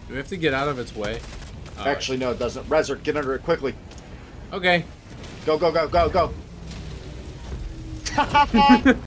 Do we have to get out of its way? Actually, no, it doesn't. Rezer, get under it quickly. Okay. Go, go, go, go, go.